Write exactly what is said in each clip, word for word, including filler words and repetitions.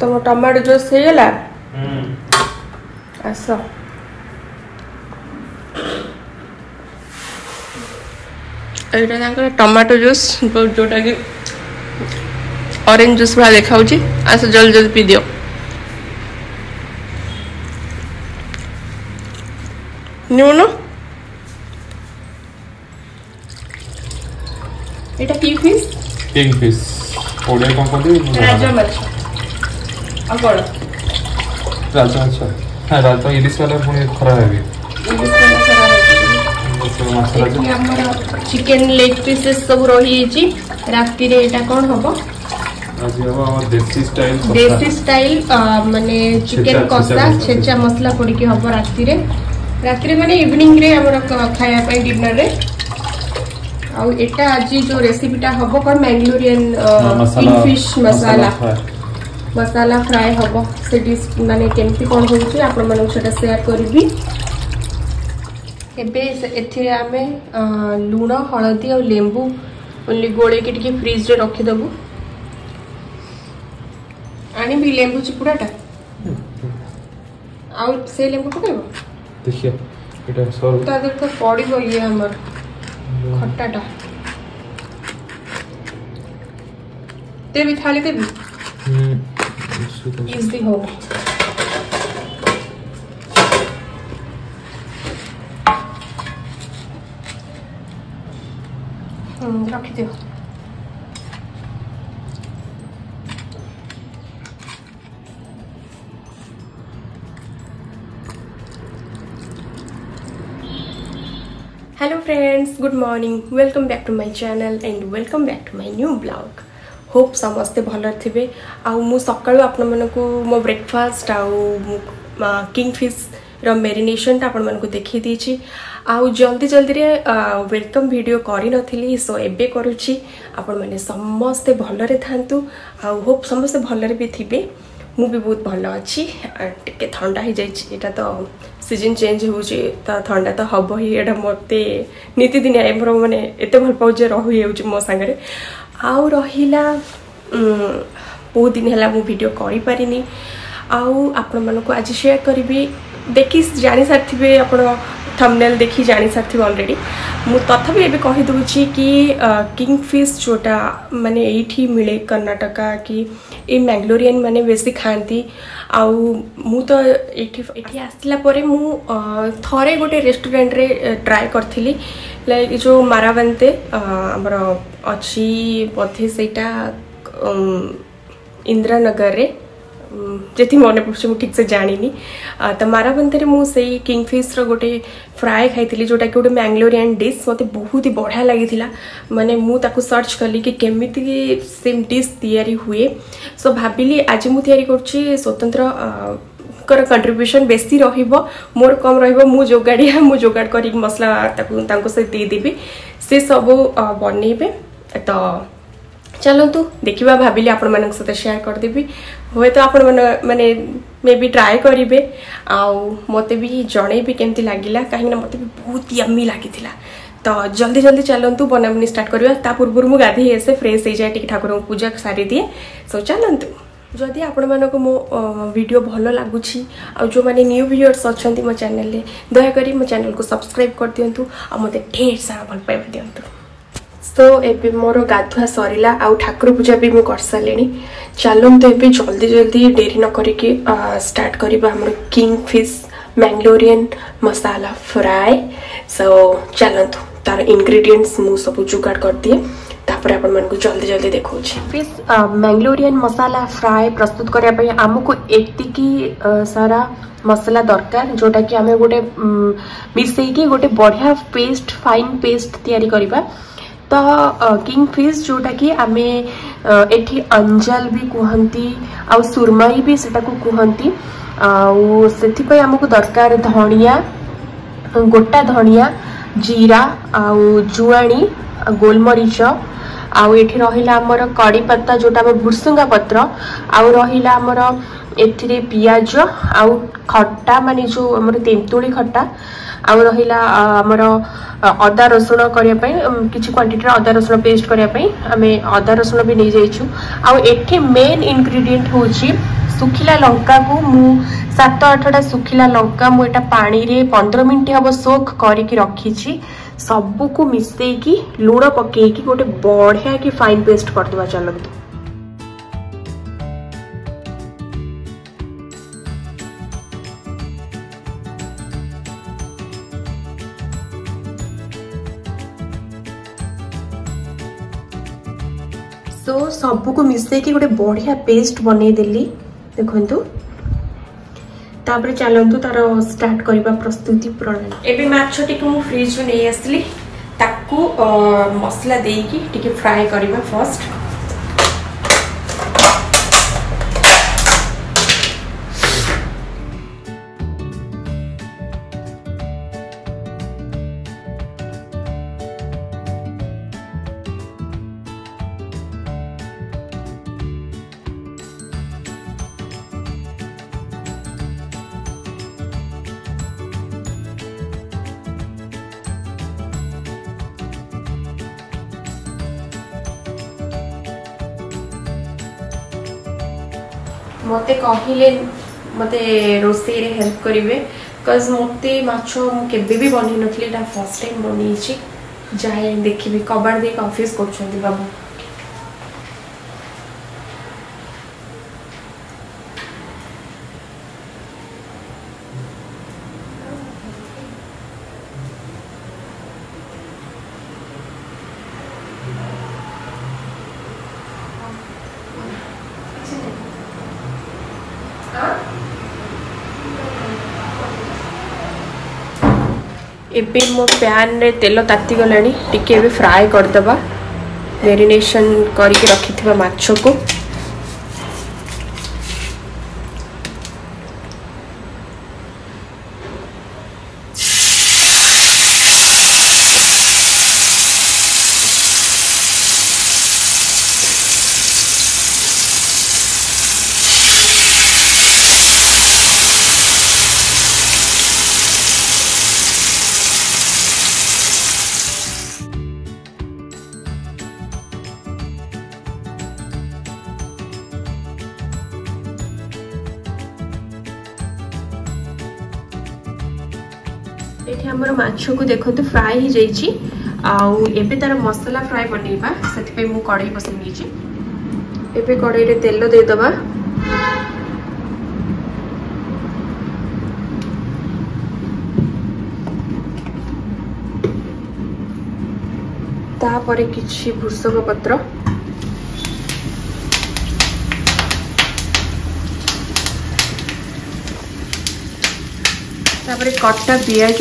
तुम tomato juice हो गला आस टमाटो जूस जोटा कि ऑरेंज जूस भाई देखा आस जल्दी जल्दी पी दियो नुन एटा किंग फिश किंग फिश ओडे कोन कोदी राजा माछ आ कोन राजा माछ हां राजा इलिस वाला पुनी खराब है इलिस वाला खराब है हमर चिकन लेग पीसेस सब रही छि राती रे एटा कोन हबो आज हबो हमर देसी स्टाइल देसी स्टाइल माने चिकन कसा छेचा मसाला पड़ी के हबो राती रे राती रे माने इवनिंग रे हमर खाया पई डिनर रे आउ एटा आज जो रेसिपीटा हबो कोन Mangalorean king fish masala masala fry हबो से डिश माने केमती कोन होउची आपण माने सेटा शेयर करबी एबे एथे आमे लूण हळदी और लेंबू ओनली गोळे के टिके फ्रीज रे रखि दबु आनी भी लेंबू चिपुडाटा आउ से लेंबू पकेबो देखिए एटा सर ता देख तो पड़िबो ये हमर खट्टाटा ते भी थाली दे भी हम्म इजी हो हम रख दियो hello friends good morning welcome back to my channel and welcome back to my new blog hope समस्ते भल थे आउ मु सकाळु आपन मनकु मो ब्रेकफास्ट आउ किंग फिश रो मेरिनेशन ता आपन मनकु देखि दीची आउ जल्दी जल्दी रे वेलकम वीडियो करि नथिली सो एबे करूची आपन माने समस्ते भल रे थांतु आउ होप समस्ते भल रे भी थिबे मु भी बहुत भल अच्छी टिके ठंडा ही जाइए एटा तो सीजन चेंज होउची त ठंडा तो हबो ही एटा मते नीति दिन एमरो माने एते भल पाउ जे रहु हेउची मो संगे आउ रहिला बहुत दिन हला मु वीडियो करि पारिनी आउ आपण मानको आज शेयर करबी देखि जानि सारथिबे आपण थंबनेल देखि जानि सारथिबे ऑलरेडी मु तथापि एबे कहि दोछि कि किंग फिश जोटा माने एठी मिले कर्नाटका कि ए मैंगलोरियन माने बेसी खांती आउ मु तो एठी एठी आसला परे मु थरे गोटे रेस्टोरेंट रे ट्राई करथिली लाइक जो मारावंते हमर अछि पथे सेटा इंदिरानगर रे जेथि मने पड़छ मु ठीक से जानिनी त मारावंते रे मु सेई किंग फिश रो गोटे फ्राई खाइथिली जोटा कि गोटे मैंगलोरियन डिश मते बहुत ही बढ़िया लागिथिला माने मु ताकू सर्च करली कि केमिति सेम डिश तयारी हुए सो भाबिली आज मु तयारी करछि स्वतंत्र कर कंट्रीब्यूशन बेसी रहिबो मोर कम रहिबो मु जोगाडिया मु जोगाड करी मसला ताकू तांको से दे देबी से सब बनेबे तो चलतु देखा भाविली आपण मान सहित शेयर करदेवी हे तो आपण माने मे बी ट्राए करेंगे आउ मत भी जनइबी केमती लगिला कहीं मत भी बहुत यम्मी लगी तो जल्दी जल्दी चलतु बनाबनी स्टार्ट करवा ता पूर्व मु गाधी आसे फ्रेश हो जाए टी ठाकुर पूजा सारी दिए सो चलतु जदि आपण मानक मो वीडियो भल लगुच जो मैंने न्यू व्यूअर्स अच्छा मो चैनल दयाकोरी मो चैनल को सब्सक्राइब कर दिंतु आ मत ढेर सारा भल पाइबा दिंतु तो एबे मोर गाधुआ सरीला आउ ठाकुर पूजा भी मु कर सालेनी चलम तो एबे जल्दी जल्दी देरी न करिके स्टार्ट करबा हमर king fish Mangalorean masala fry so चलंतु तार इंग्रेडिएंट्स मु सब जुगाड़ कर दिए तापर आपण मन को जल्दी जल्दी देखौ छी फिश मैंगलोरियन मसाला फ्राई प्रस्तुत करया पई हमको एतिकी सारा मसाला दरकार जोटा कि हमें गोटे मिसई की गोटे बढ़िया पेस्ट फाइन पेस्ट तयारी करबा तो किंग फिश जोटा कि आमे एठी अंजल भी कहंती आ सुरमई भी सेटा को कहंती आ सेथि पय हमको दरकार धनिया गोटा धनिया जीरा आ जुआणी गोलमरीच आउ एठी रहिला हमर कड़ी पत्ता जोटा हम भुसुंगा पत्र आउ रहिला हमर एथिरे पियाज आउ खट्टा माने जो हमर तेंतुली खट्टा आउ रहिला हमर अदा रसुण करिया पई किछि क्वांटिटी अदा रसुण पेस्ट करिया पई हमें अदा रसुण भी नै जाइछु आउ एठी मेन इंग्रेडिएंट होछि सुखिला लंका को मु सात आठटा सुखिला लंका मुझे पानी रे पंद्रह मिनट हम सोक करके रखी सबू को मिसेकी लुण पकईकी गोटे बढ़िया कि फाइन पेस्ट करदे। चलतु सो so, सबू को मिसेकी गोटे बढ़िया पेस्ट बनई देली देखंतु। तापर चलतु तार स्टार्ट करबा प्रस्तुति प्रणाली। एबे माछटी को मु फ्रिज में नहीं आसली ताकू मसला देकी टिके फ्राई करबा फर्स्ट। मते कहले मते रोसे रे हेल्प करिवे बिकॉज मते माछो केबे भी बनी नथली ता फर्स्ट टाइम बनी छी। जाए देखिबे कबाड़ दे ऑफिस करछंती बाबू। एबे मो पैन रे तेल ताती गलानी टिके एबे फ्राई कर दबा मैरिनेशन करके रखिथिबा माछो को। एठी हमर माछो को देखो तो फ्राई ही जाइची आउ एबे तार मसाला फ्राई बनेबा सेति पे मु कढ़ाई बसै नीची। एबे कढ़ाई रे तेल दे दबा तापरे किछि भुसंग पत्र तापरे कट्टा पियाज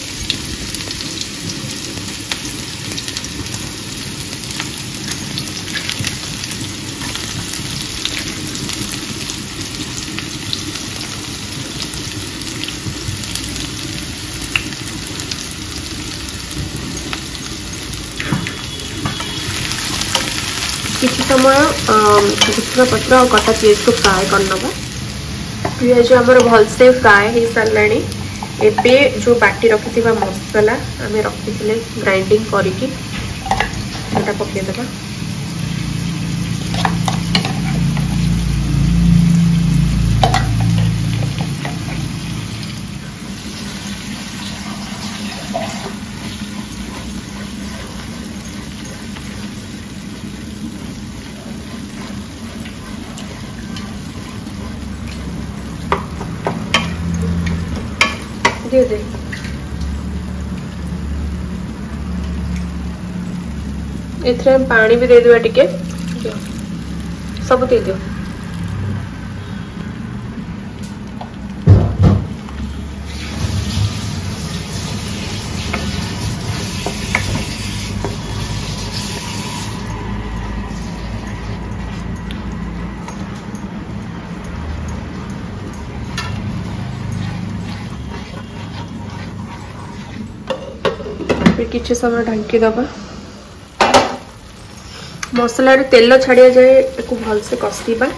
किसी समय भुसंगा पत्र और कटा पियाज को फ्राए करनबा। पियाज हमर भलसे फ्राए हो साराणी। एबे जो बाटी रखी मसला आम रखी ग्राइंडिंग करके पकई देबा। दे दे एथरे हम पानी भी दे दिया टिके सब दे दियो। फिर किसी समय ढांकी दबा मसला रे तेल छाड़िया जाए एक भल से कषिबा।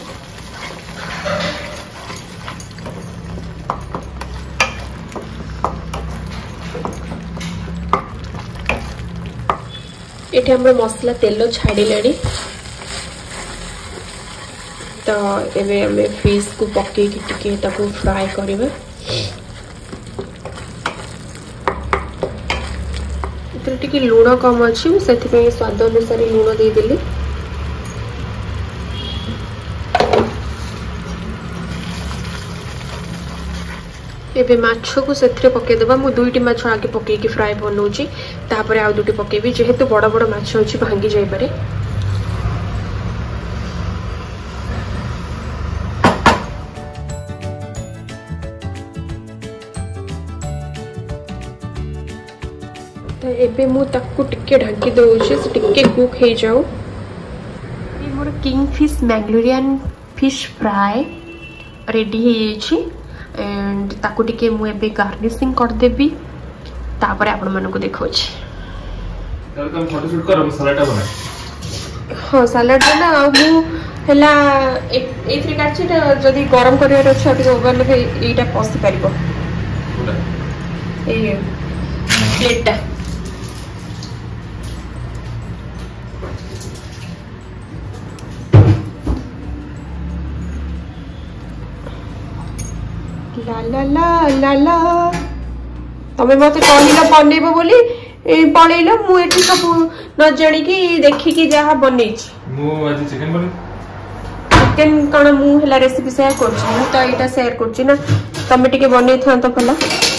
ये हमर मसला तेल छाड़िलानी तो एबे हमें फिश को पके की टिके ताको फ्राई करबे इतरे टिके लूण कम अछि सेति पे स्वाद अनुसार लूण दे देली एबे माछो को सेथरे पके देबा मु दुईटी माछ आगे पके की फ्राई बनौची तापर आ दुटी पकेबी जेहेतु बड़ बड़ माछ अछि भांगी जाय पारे तो एबे मु ताकू टिके ढांकी दउची से टिके कुक हे जाऊ ये मोर king fish Mangalorean fish fry ready हे छी एंड ताकू टिके मु एबे गार्निशिंग कर देबी तापर आपण मन को देखौ छी तब तुम फोटो शूट कर हम सलाड बना हां सलाड ना आ मु हला एक एथरे काची जदी गरम करियर अछि अति ओवन में एटा पसी परिबो ए प्लेट ला ला ला ला ला तमे मते कहलिला बनेबो बोली ए पळेला मु एठी सब न जानी की देखि की जहा बनै छी मु आज चिकन बने चिकन कण मु हला रेसिपी शेयर कर छी मु त एटा शेयर कर छी ना तमे टिके बनै था त पला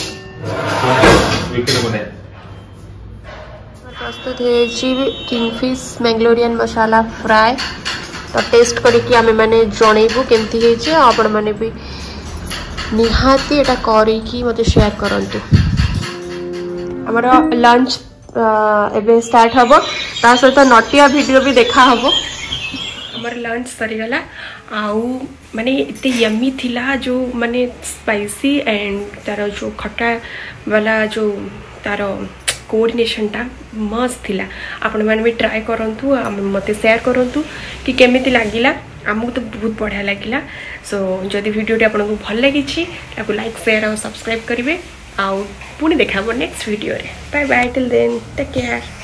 वीकेंड बने प्रस्तुत है जी किंगफिश मैंग्लोरियन मसाला फ्राई तो टेस्ट करके आमे माने जणेबू केमती हे जे आपण माने भी निहाती एटा करी की मते शेयर करंतु हमारा लंच एबे स्टार्ट हबो ता सहित नटिया वीडियो भी देखा हबो हमार लंच सरी गला आउ माने इते यम्मी थिला जो माने स्पाइसी एंड तार जो खट्टा वाला जो तार कोऑर्डिनेशन टा मस्त थिला आपण माने भी ट्राई करंतु मते शेयर करंतु कि केमिति लागिला आमको तो बहुत बढ़िया लगिला सो जदि वीडियो आपको भल लगी लाइक शेयर और सब्सक्राइब करेंगे आउ पुणी देखा नेक्स्ट वीडियो रे bye bye till then take care.